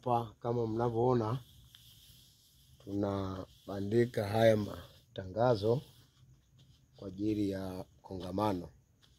Hapa kama mnavyoona tunabandika haya matangazo kwa ajili ya kongamano.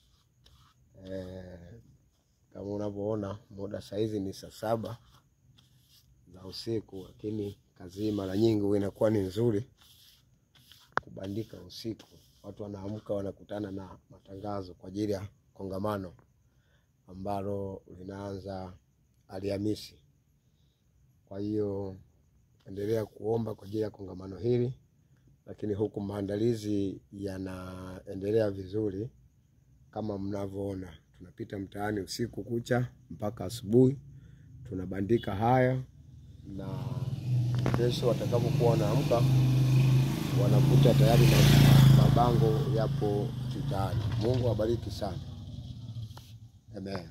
Kama unavyoona muda saizi ni saa 7 za usiku, lakini kazi mara nyingi huwa inakuwa ni nzuri kubandika usiku. Watu wanaamka wanakutana na matangazo kwa ajili ya kongamano ambalo linaanza Alhamisi. Kwa hiyo endelea kuomba kwa ajili ya kongamano hili, lakini huku maandalizi yanaendelea vizuri. Kama mnavyoona tunapita mtaani usiku kucha mpaka asubuhi tunabandika haya, na kesho watakapokuwa wanaamka wanakuta tayari mabango yapo mtaani. Mungu awabariki sana. Amen.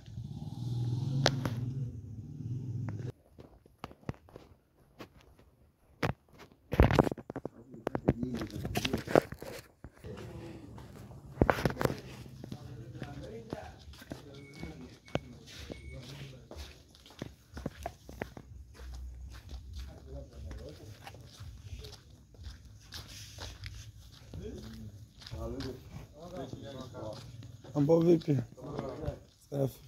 Mambo vipi? Safi.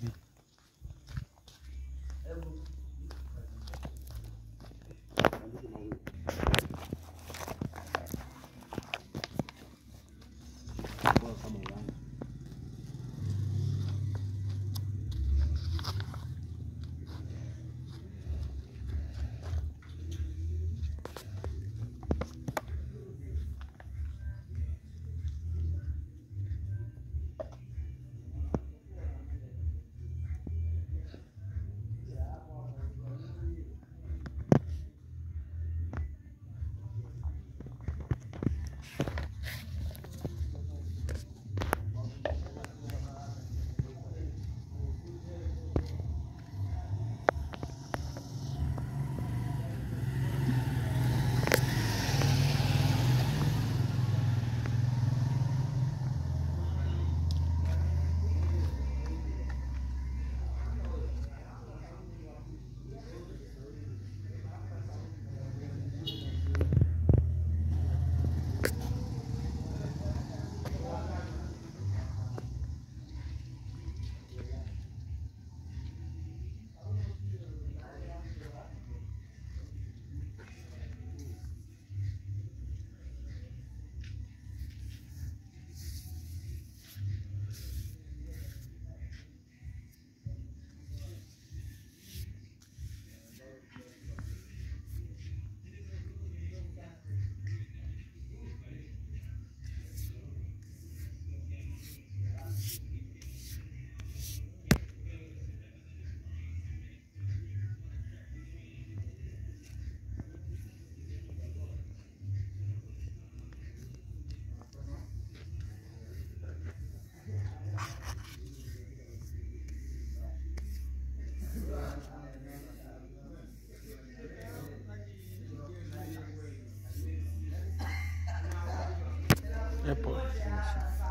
Hapo.